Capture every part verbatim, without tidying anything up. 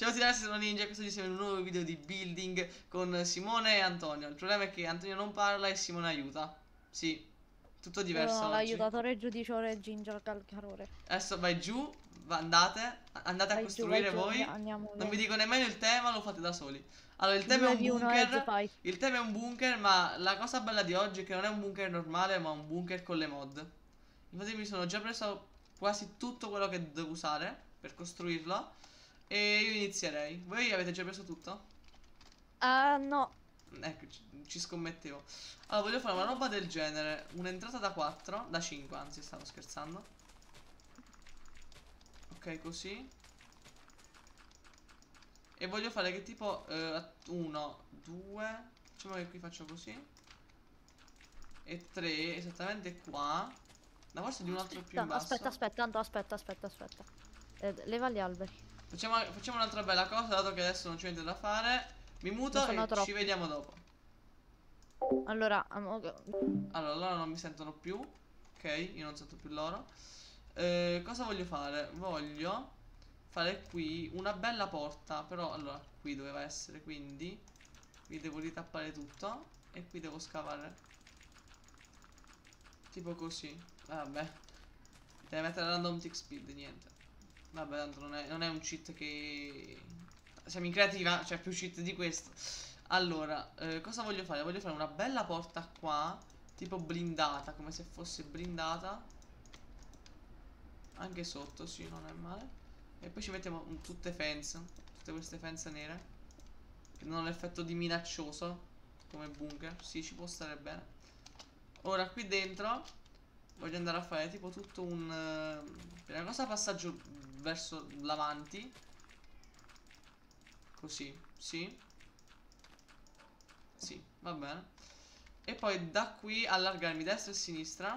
Ciao a tutti, sono Ninja, questo è un nuovo video di building con Simone e Antonio. Il problema è che Antonio non parla e Simone aiuta. Sì, tutto Io diverso sono oggi. l'aiutatore giudicore Ginger Calcarore. Adesso vai giù, va- andate, andate a Vai giù, vai costruire giù, andia- voi. andiamo, Non vi vieni. dico nemmeno il tema, lo fate da soli. Allora, il tema è due un v uno Edge bunker. Fight. Il tema è un bunker, ma la cosa bella di oggi è che non è un bunker normale, ma un bunker con le mod. Infatti mi sono già preso quasi tutto quello che devo usare per costruirlo. E io inizierei. Voi avete già preso tutto? Ah, no. Ecco, ci, ci scommettevo. Allora, voglio fare una roba del genere. Un'entrata da quattro, da cinque, anzi, stavo scherzando. Ok, così. E voglio fare che tipo uno, due. Facciamo che qui faccio così. E tre, esattamente qua. Ma forse di un altro più in Aspetta, aspetta, basso. aspetta, tanto aspetta, aspetta, aspetta. Eh, leva gli alberi. Facciamo, facciamo un'altra bella cosa, dato che adesso non c'è niente da fare. Mi Ne muto sono e ci troppi. vediamo dopo. Allora, amo- Allora, loro non mi sentono più. Ok, io non sento più loro. Eh, cosa voglio fare? Voglio fare qui una bella porta. Però, allora, qui doveva essere, quindi qui devo ritappare tutto. E qui devo scavare tipo così. Vabbè, deve mettere random tick speed, niente. Vabbè, tanto non è, non è un cheat che... Siamo in creativa, c'è più cheat di questo. Allora, eh, cosa voglio fare? Voglio fare una bella porta qua, tipo blindata, come se fosse blindata. Anche sotto, sì, non è male. E poi ci mettiamo un- tutte fence, tutte queste fence nere, che non hanno l'effetto di minaccioso, come bunker. Sì, ci può stare bene. Ora, qui dentro voglio andare a fare tipo tutto un... eh, prima cosa passaggio verso l'avanti. Così, sì. Sì, va bene. E poi da qui allargarmi destra e sinistra.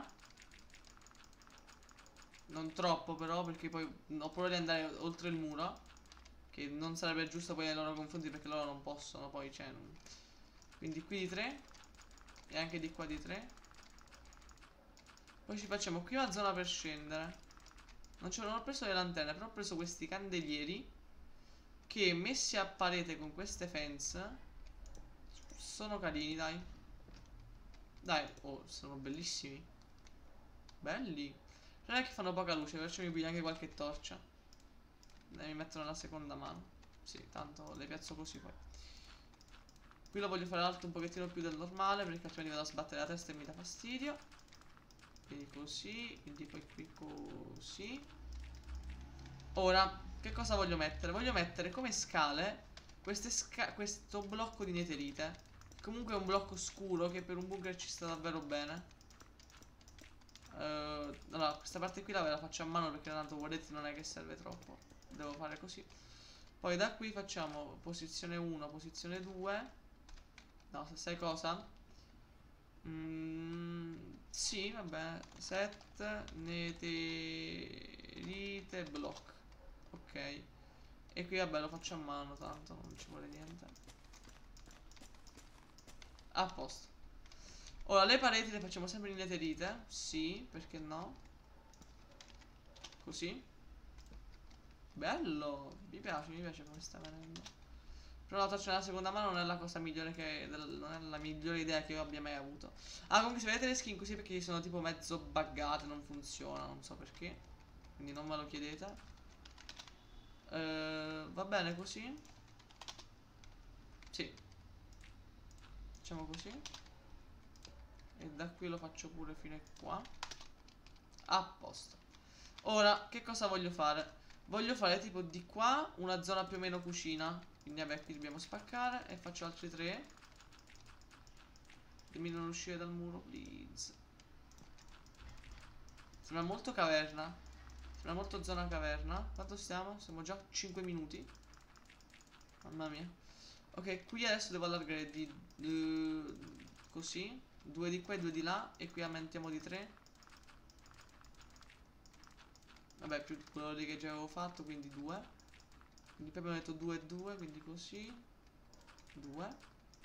Non troppo però, perché poi ho paura di andare oltre il muro, che non sarebbe giusto poi nei loro confronti, perché loro non possono poi, cioè non... Quindi qui di tre. E anche di qua di tre. Poi ci facciamo qui una zona per scendere. Non, non ho preso le lanterne, però ho preso questi candelieri, che messi a parete con queste fence sono carini, dai. Dai, oh, sono bellissimi. Belli. Non è che fanno poca luce, perciò mi piglio anche qualche torcia. E mi mettono la seconda mano. Sì, tanto le piazzo così poi. Qui lo voglio fare alto un pochettino più del normale, perché altrimenti vado a sbattere la testa e mi dà fastidio. Quindi così, quindi poi qui così. Ora, che cosa voglio mettere? Voglio mettere come scale queste sca questo blocco di neterite. Comunque è un blocco scuro che per un bunker ci sta davvero bene. Uh, allora, questa parte qui la, la faccio a mano perché tanto vedete non è che serve troppo. Devo fare così. Poi da qui facciamo posizione uno, posizione due. No, se sai cosa? Mm, sì, vabbè. Set neterite block. Ok. E qui vabbè lo faccio a mano, tanto non ci vuole niente. A posto. Ora le pareti le facciamo sempre in neterite. Sì, perché no? Così. Bello. Mi piace, mi piace come sta venendo. Però la torcia nella seconda mano non è la cosa migliore che... Non è la migliore idea che io abbia mai avuto. Ah, comunque se vedete le skin così è perché sono tipo mezzo buggate, non funziona, non so perché. Quindi non me lo chiedete. Uh, va bene così? Sì. Facciamo così. E da qui lo faccio pure fino a qua. A posto. Ora, che cosa voglio fare? Voglio fare tipo di qua una zona più o meno cucina. Quindi vabbè, qui dobbiamo spaccare. E faccio altri tre. Dimmi non uscire dal muro, please. Sembra molto caverna. Sembra molto zona caverna. Quanto stiamo? Siamo già a cinque minuti. Mamma mia. Ok, qui adesso devo allargare di... Uh, così. Due di qua e due di là. E qui aumentiamo di tre. Vabbè, più quello lì che già avevo fatto, quindi due. Quindi poi abbiamo detto due e due, quindi così. due.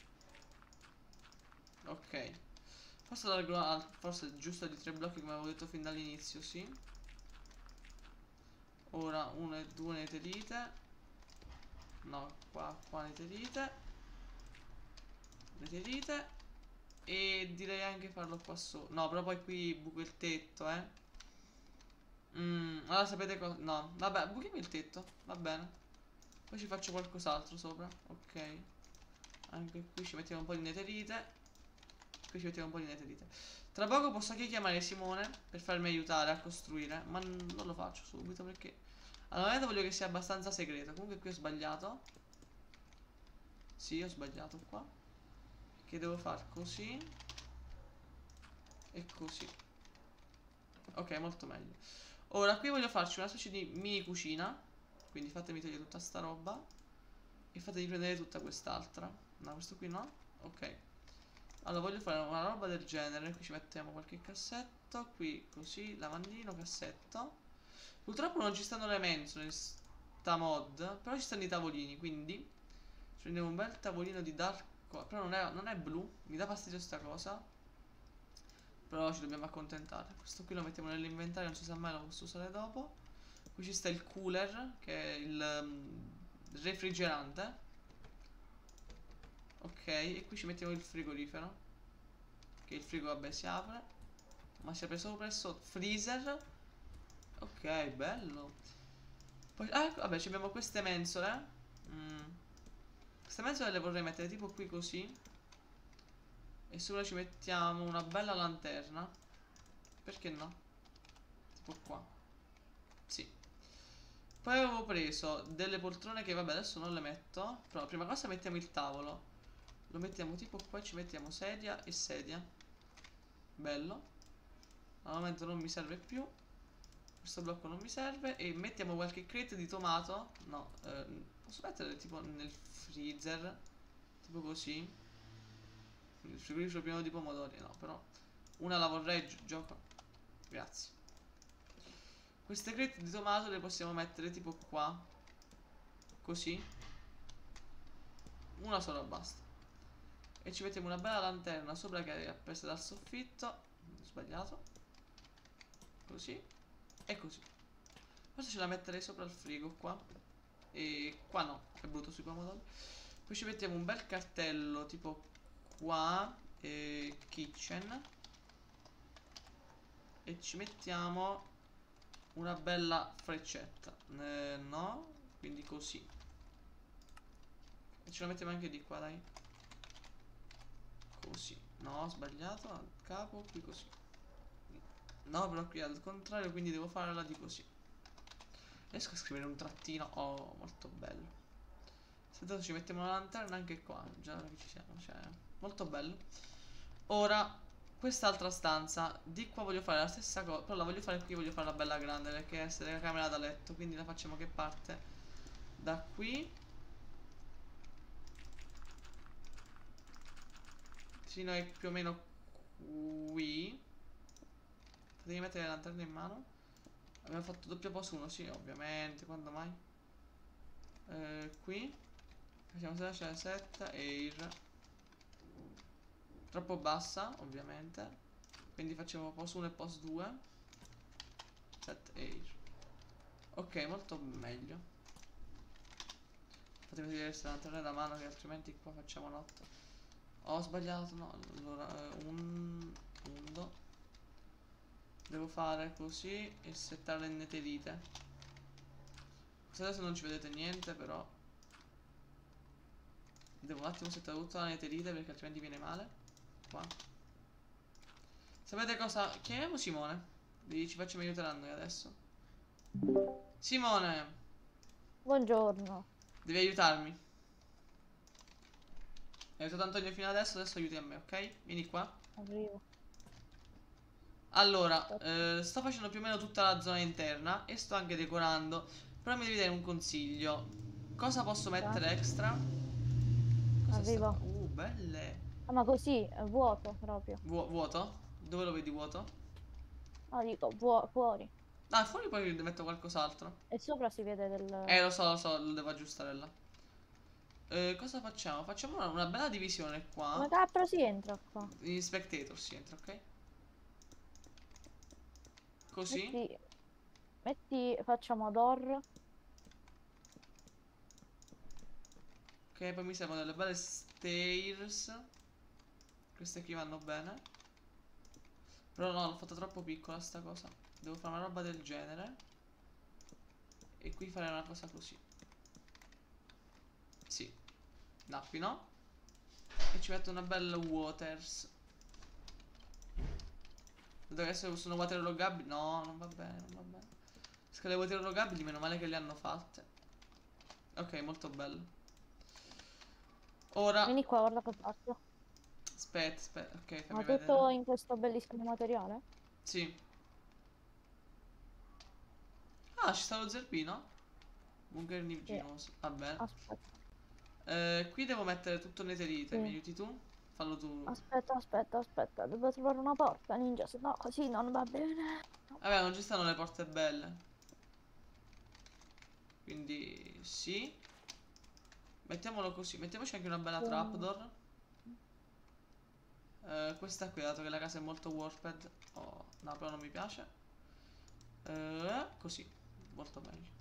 Ok. Forse allargo, forse giusto di tre blocchi come avevo detto fin dall'inizio, sì. Ora uno e due neterite. No, qua, qua neterite. Neterite. E direi anche farlo qua sopra. No, però poi qui buco il tetto, eh. Mm, allora sapete cosa? No, vabbè, buchiamo il tetto, va bene. Poi ci faccio qualcos'altro sopra. Ok. Anche qui ci mettiamo un po' di neterite. Qui ci mettiamo un po' di neterite. Tra poco posso anche chiamare Simone per farmi aiutare a costruire, ma non lo faccio subito perché al momento voglio che sia abbastanza segreto. Comunque qui ho sbagliato. Sì, ho sbagliato qua. Che devo fare così e così. Ok, molto meglio. Ora qui voglio farci una specie di mini cucina. Quindi fatemi togliere tutta sta roba e fatemi prendere tutta quest'altra. No, questo qui no. Ok. Allora voglio fare una roba del genere. Qui ci mettiamo qualche cassetto. Qui così, lavandino, cassetto. Purtroppo non ci stanno le mensole in sta mod, però ci stanno i tavolini. Quindi ci prendiamo un bel tavolino di dark. Però non è, non è blu. Mi dà fastidio sta cosa. Però ci dobbiamo accontentare. Questo qui lo mettiamo nell'inventario, non si sa mai, lo posso usare dopo. Qui ci sta il cooler, che è il um, refrigerante. Ok, e qui ci mettiamo il frigorifero. Che il frigo vabbè si apre, ma si apre sopra e sotto. Freezer. Ok, bello. Poi, ah, ecco, vabbè, ci abbiamo queste mensole. mm. Queste mensole le vorrei mettere tipo qui così. E sopra ci mettiamo una bella lanterna. Perché no? Tipo qua. Sì. Poi avevo preso delle poltrone che vabbè adesso non le metto. Però prima cosa mettiamo il tavolo. Lo mettiamo tipo qua e ci mettiamo sedia e sedia. Bello. Al momento non mi serve più. Questo blocco non mi serve. E mettiamo qualche crate di tomato. No, eh, posso mettere tipo nel freezer. Tipo così. Il frigorifero pieno di pomodori. No, però una la vorrei gi- gioco. Grazie. Queste crate di tomato le possiamo mettere tipo qua. Così. Una sola basta. E ci mettiamo una bella lanterna sopra che è appesa dal soffitto. Ho sbagliato. Così. E così. Forse ce la metterei sopra il frigo qua. E qua no, è brutto sui pomodori. Poi ci mettiamo un bel cartello tipo qua. E kitchen. E ci mettiamo una bella freccetta. Eh, no. Quindi così. E ce la mettiamo anche di qua, dai. Così. No, ho sbagliato. Al capo, qui così. No, però qui al contrario, quindi devo farla di così. Riesco a scrivere un trattino. Oh, molto bello. Aspettate, ci mettiamo una lanterna anche qua. Già che ci siamo, cioè, molto bello. Ora, quest'altra stanza. Di qua voglio fare la stessa cosa. Però la voglio fare qui, voglio farla bella grande, perché è essere la camera da letto. Quindi la facciamo che parte da qui fino a più o meno qui. Devi mettere la lanterna in mano. Abbiamo fatto doppio posto uno, sì, ovviamente. Quando mai? Eh, qui facciamo slash set air. Troppo bassa, ovviamente. Quindi facciamo post uno e post due. Set air. Ok, molto meglio. Fatemi vedere se la lanterna da mano, che altrimenti qua facciamo notte. Ho sbagliato, no. Allora, eh, un punto. Devo fare così e settare le neterite. Se adesso non ci vedete niente, però devo un attimo settare tutta la neterite perché altrimenti viene male. Qua. Sapete cosa? Chiamiamo Simone. Ci facciamo aiutare a noi adesso. Simone, Buongiorno. devi aiutarmi. Hai aiutato Antonio fino adesso, adesso aiuti a me, ok? Vieni qua. Arrivo. Allora, eh, sto facendo più o meno tutta la zona interna e sto anche decorando. Però mi devi dare un consiglio. Cosa posso mettere extra? Cosa sta Arrivo. qua? Uh, belle. Ah, ma così, è vuoto proprio. Vuo- vuoto? Dove lo vedi vuoto? No, dico, vuo- fuori. Ah, fuori poi metto qualcos'altro. E sopra si vede del... Eh, lo so, lo so, lo devo aggiustare là. Eh, cosa facciamo? Facciamo una, una bella divisione Come qua. cazzo si entra qua? In spectator si entra, ok? Così. Metti... Metti... Facciamo door. Ok, poi mi servono delle belle stairs. Queste qui vanno bene. Però no, l'ho fatta troppo piccola sta cosa. Devo fare una roba del genere. E qui fare una cosa così. Sì. Da qui no. E ci metto una bella waters. Vedo che adesso sono waterloggabili. No, non va bene, non va bene. Scale waterloggabili, meno male che le hanno fatte. Ok, molto bello. Ora, Vieni qua, guarda che faccio. aspetta, aspetta, ok, Ma fammi tutto vedere. in questo bellissimo materiale? Sì. Ah, ci sta lo zerbino? Bunker Sì. niginoso. Va bene. Aspetta, Eh, qui devo mettere tutto netherite. Mi sì. aiuti tu? Fallo tu. Aspetta, aspetta, aspetta. Devo trovare una porta, ninja, se no così non va bene. Vabbè, non ci stanno le porte belle. Quindi, sì. Mettiamolo così. Mettiamoci anche una bella Mm. trapdoor. Eh, questa qui, dato che la casa è molto warped. Oh, no, però non mi piace. Eh, così. Molto meglio.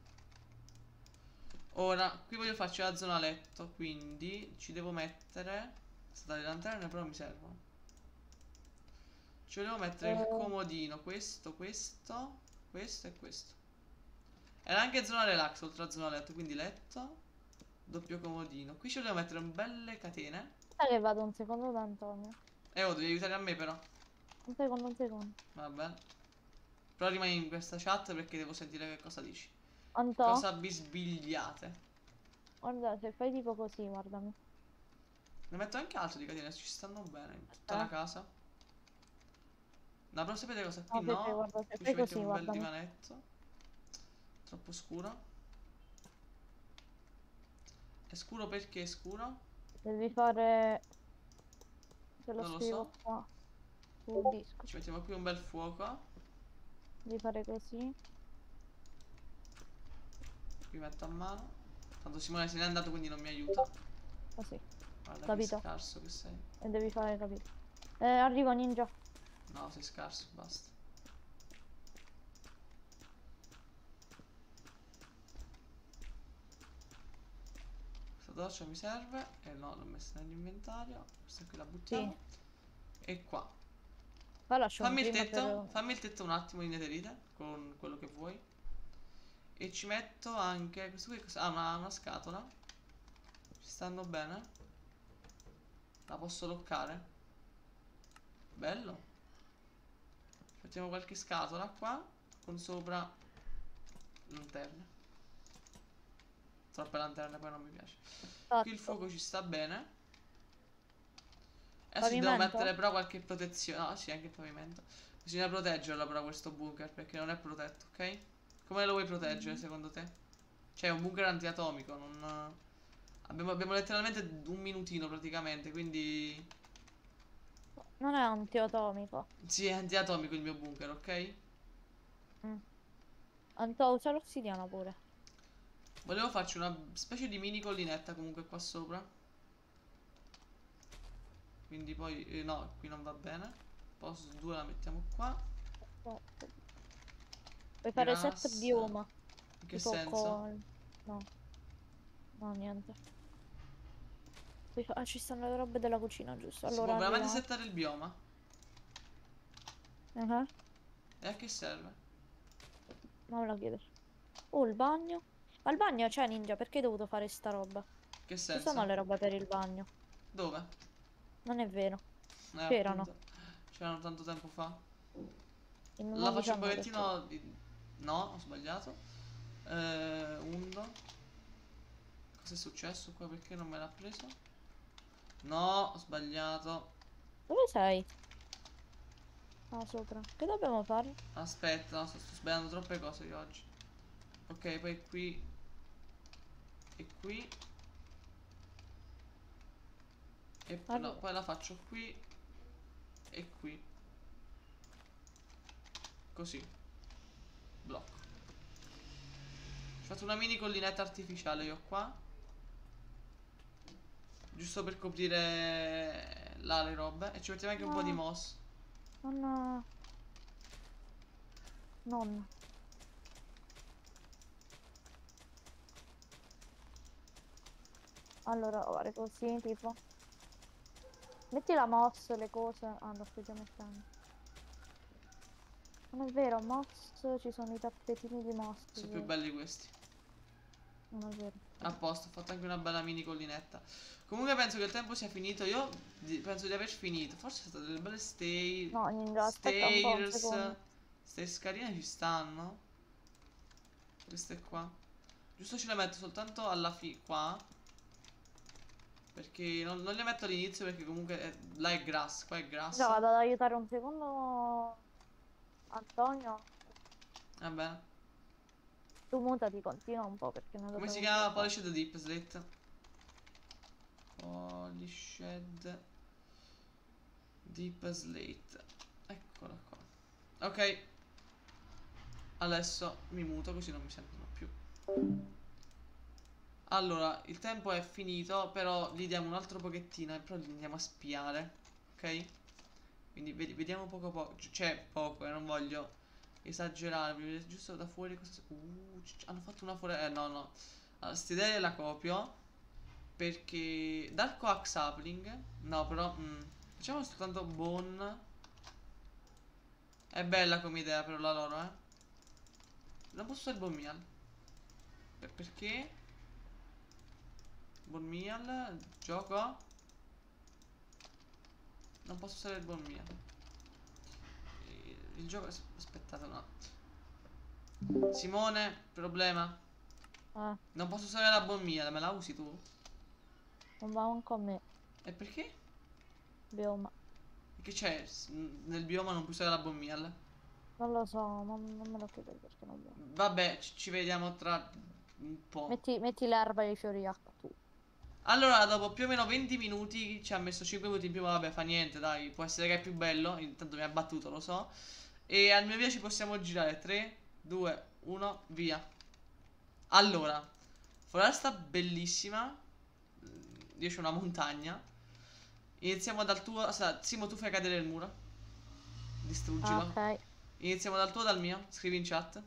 Ora, qui voglio farci la zona letto. Quindi ci devo mettere. State le lanterne, però mi servono. Ci volevo mettere il Eh, comodino. Questo, questo, questo e questo. Era anche zona relax oltre a zona letto. Quindi letto, doppio comodino. Qui ci volevo mettere un belle catene. Aspetta che vado un secondo da Antonio. Eh, oh, devi aiutare a me però. Un secondo, un secondo. Va bene. Però rimani in questa chat perché devo sentire che cosa dici. Che Anto, cosa bisbigliate. guarda, se fai tipo così, guardami. Ne metto anche altro di catene, ci stanno bene in tutta Eh? la casa. No, però sapete cosa? Qui No, Pepe, no. guarda, se Qui fai ci metti così, un bel guardami. divanetto. Troppo scuro. È scuro perché è scuro? Devi fare... Te lo Non lo scrivo so. qua sul disco. Ci mettiamo qui un bel fuoco. Devi fare così. Qui metto a mano. Tanto Simone se n'è andato quindi non mi aiuta. Così, Guarda che capito? scarso che sei. E devi fare, capito? Eh, arrivo, ninja. No, sei scarso, basta. Questa doccia mi serve. E no, l'ho messa nell'inventario. Questa qui la buttiamo. Sì. E qua. Poi lascio un Fammi il prima tetto. per... Fammi il tetto un attimo di netherite. Con quello che vuoi. E ci metto anche. Questo qui cosa? Ah, una, una scatola. Ci stanno bene. La posso loccare. Bello. Mettiamo qualche scatola qua. Con sopra lanterne. Troppe lanterne poi non mi piace. Qui il Fatto. fuoco ci sta bene. Adesso ci devo Pavimento? mettere però qualche protezione. No, sì, anche il pavimento. Bisogna proteggerlo però questo bunker perché non è protetto, ok? Come lo vuoi proteggere Mm. secondo te? Cioè è un bunker antiatomico, non... Abbiamo, abbiamo letteralmente un minutino praticamente, quindi... Non è antiatomico. Sì, è antiatomico il mio bunker, ok? Mm. Anto, usa l'ossidiana pure. Volevo farci una specie di mini collinetta comunque qua sopra. Quindi poi... eh, no, qui non va bene. Post due la mettiamo qua. Aspetta. Puoi fare set Grass. bioma. In che Tipo senso? con... No, no, niente. Puoi fa- Ah, ci stanno le robe della cucina, giusto? Si può Allora veramente arriva. settare il bioma? Ah, E a che serve? non me lo chiedere. Oh, il bagno. Ma il bagno c'è, ninja, perché hai dovuto fare sta roba? Che Ci sono senso? le robe per il bagno. Dove? Non è vero. Eh, C'erano. appunto. C'erano tanto tempo fa. In La mo mi faccio un sanno che c'è. pochettino di... No, ho sbagliato. Eh, undo. Cos'è successo qua? Perché non me l'ha preso? No, ho sbagliato. Dove sei? Ah, sopra. Che dobbiamo fare? Aspetta, no, sto, sto sbagliando troppe cose io oggi. Ok, poi qui. E qui. E poi, no, Arri- poi la faccio qui. E qui. Così. Blocco. Ho fatto una mini collinetta artificiale io qua. Giusto per coprire là le robe. E ci mettiamo anche un po' di No, moss. non... Non. Allora, guarda così, tipo. Metti la mouse, le cose. Ah, lo sto già mettendo. Non è vero, mouse, ci sono i tappetini di mouse. Sono più Vero. belli questi. Non è vero. A posto, ho fatto anche una bella mini collinetta. Comunque penso che il tempo sia finito. Io di- penso di aver finito. Forse sono state delle belle stay. No, Ninja, aspetta un po', un Stairs. secondo. Stairs carine ci stanno. Queste qua. Giusto ce le metto soltanto alla fine qua. Perché non, non le metto all'inizio perché comunque è- là è grass, qua è grass. Già, vado ad aiutare un secondo Antonio. Va bene. Tu mutati, continua un po' perché non Come si dobbiamo chiama? fare. Polished Deep Slate. Polished Deep Slate. Eccola qua. Ok. Adesso mi muto così non mi sentono più. Allora, il tempo è finito, però gli diamo un altro pochettino e però li andiamo a spiare. Ok? Quindi ved vediamo poco poco. Cioè, poco, e eh, non voglio esagerare. Voglio vedere giusto da fuori cosa. Uh, hanno fatto una fuori. Eh, no, no. Allora, st'idea la copio. Perché. Dark Coax Sapling. No, però. Mm, facciamo soltanto Bone. È bella come idea, però la loro, eh. Non posso usare Bone Meal. Per perché? Bone Meal. Gioco. Non posso usare il Bone Meal. Il gioco. Aspettate un attimo. Simone, problema. Eh, Non posso usare la Bone Meal, me la usi tu? non va manco a me, E perché? bioma. Che c'è? Nel bioma non puoi usare la Bone Meal? Non lo so, non, non me lo chiedere perché non vuoi. Vabbè, ci, ci vediamo tra un po'. Metti, metti l'erba e i fiori acqua tu. Allora, dopo più o meno venti minuti ci ha messo cinque minuti in più, ma vabbè, fa niente, dai. Può essere che è più bello, intanto mi ha battuto, lo so. E al mio via ci possiamo girare. tre, due, uno, via. Allora, foresta bellissima. Io c'ho una montagna. Iniziamo dal tuo. Aspetta, Simo, tu fai cadere il muro. Distruggilo. Ah, ok. Iniziamo dal tuo o dal mio? Scrivi in chat.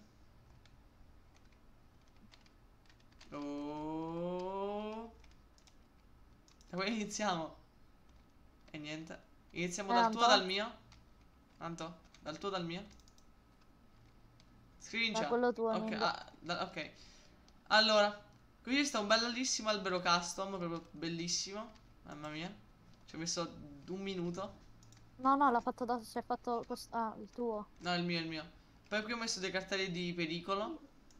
Oh. Da poi iniziamo. E niente. Iniziamo Eh, dal tuo o Anto? dal mio? Anto, dal tuo o dal mio? Scrivi in Da chat. quello tuo, Ok, Ninja. ah, da- ok. Allora, qui sta un bellissimo albero custom, proprio bellissimo. Mamma mia. Ci ho messo un minuto. No, no, l'ha fatto da... si è fatto... cos- Ah, il tuo. No, il mio, il mio. Poi qui ho messo dei cartelli di pericolo.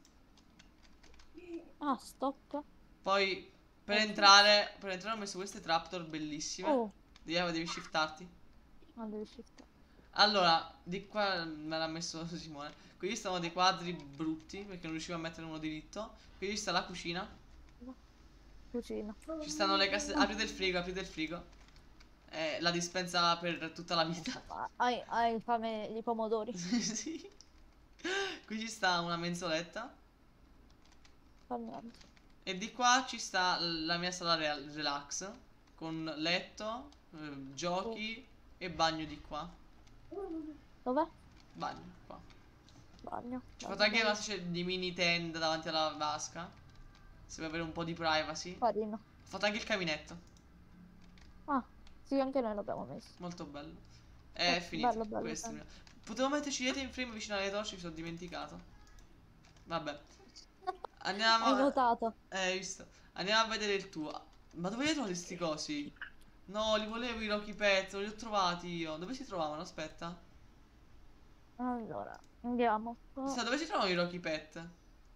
Ah, stop. Poi per Ok. entrare, per entrare ho messo queste trapdoor bellissime. Oh, Devi, devi shiftarti. non devi shiftare. Allora, di qua me l'ha messo Simone. Qui stanno dei quadri brutti perché non riuscivo a mettere uno diritto. Qui sta la cucina. Cucina. Ci stanno le casse. Aprite il frigo, aprite il frigo. Eh, la dispensa per tutta la vita. Ah, Hai, hai fame di pomodori. Sì. Qui ci sta una mensoletta. Fa niente. E di qua ci sta la mia sala real- relax. Con letto, eh, giochi e bagno di qua. Dov'è? Bagno qua. Bagno. Ci ho Bagno, fatto anche bagno. una specie di mini tenda davanti alla vasca. Se vuoi avere un po' di privacy. Ho Carino. fatto anche il caminetto. Ah, sì, anche noi l'abbiamo messo. Molto bello. È Oh, finito. bello, bello, Questo è il bello. mio. Potevo metterci dietro in frame vicino alle torce, mi sono dimenticato. Vabbè. Andiamo. Hai notato? Eh, hai visto. Andiamo a vedere il tuo. Ma dove li hai trovati sti cosi? No, li volevo i Rocky Pet, non li ho trovati io. Dove si trovavano? Aspetta. Allora, andiamo. Oh, Aspetta, dove si trovano i Rocky Pet?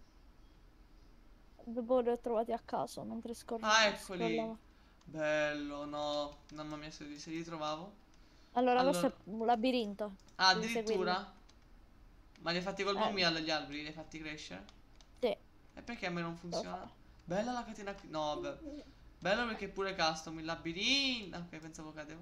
dopo li ho trovati a caso mentre scorro. Ah, eccoli. scrollavo. Bello, no. Mamma mia, se li, se li trovavo. Allora, Allora. questo è un labirinto. Ah, Devi addirittura? Ma li hai fatti col Eh. bombi agli alberi? Li hai fatti crescere? Sì. E perché a me non funziona? fare. Bella la catena qui. No, vabbè. Bello perché è pure custom. Il labirinto. Ok, pensavo cadevo.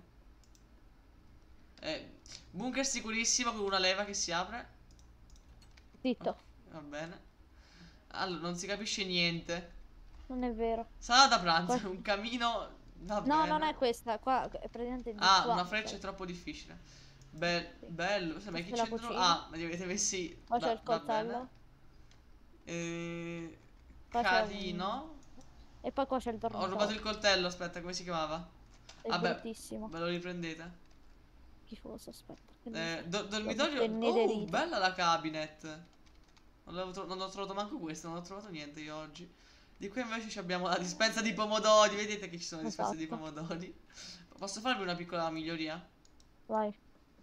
Eh, bunker sicurissimo con una leva che si apre. Zitto, Ok, va bene. Allora, non si capisce niente. non è vero. Sala da pranzo, Qua- un camino. Va No, bene. non è questa, qua è praticamente di Ah, qua, una freccia cioè. è troppo difficile. Be- Sì. bello. Sai, ma chi Questa è la c'entrò? cucina. Ah, ma li avete messi. Qua c'è va- il va coltello. bene. Eh, Qua c'è un- carino. E poi qua c'è il Ho rubato dormitorio. il coltello, aspetta, come si chiamava? È Vabbè, bruttissimo. ve lo riprendete. Schifoso, aspetta. Che ne Eh, so. do- Sono tutte dormitorio. Oh, inederite. bella la cabinet. Non, l'avevo tro- non ho trovato manco questo, non ho trovato niente io oggi. Di qui invece ci abbiamo la dispensa di pomodori. Vedete che ci sono le dispense di Esatto. pomodori. Posso farvi una piccola miglioria? Vai.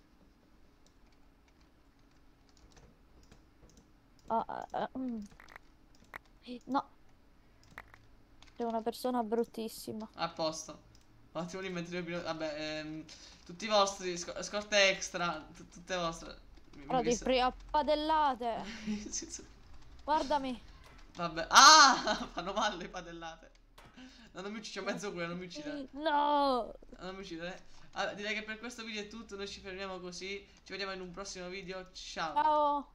Ah, ah, ah, mm. No. C'è una persona bruttissima. A posto. Un attimo l'inventario. pilo- Vabbè, ehm, tutti i vostri. sc- scorte extra. t- tutte vostre. Mi, mi Però di sta- prima padellate. Sì, sì. Guardami. Vabbè. Ah! Fanno male le padellate. No, non mi uccidi, c'è mezzo quello, non mi uccidere. No. Non mi uccidere. Allora, direi che per questo video è tutto. Noi ci fermiamo così. Ci vediamo in un prossimo video. Ciao. Ciao.